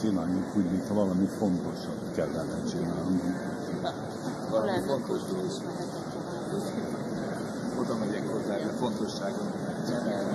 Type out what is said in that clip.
csináljunk úgy, mintha valami fontosat kellene csinálni. Valami fontos dolog. Oda megyek hozzá, a fontosságon.